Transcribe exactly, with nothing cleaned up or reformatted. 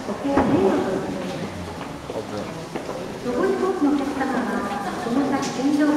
ここは迷路となっております。上りコースのお客様は、その先天井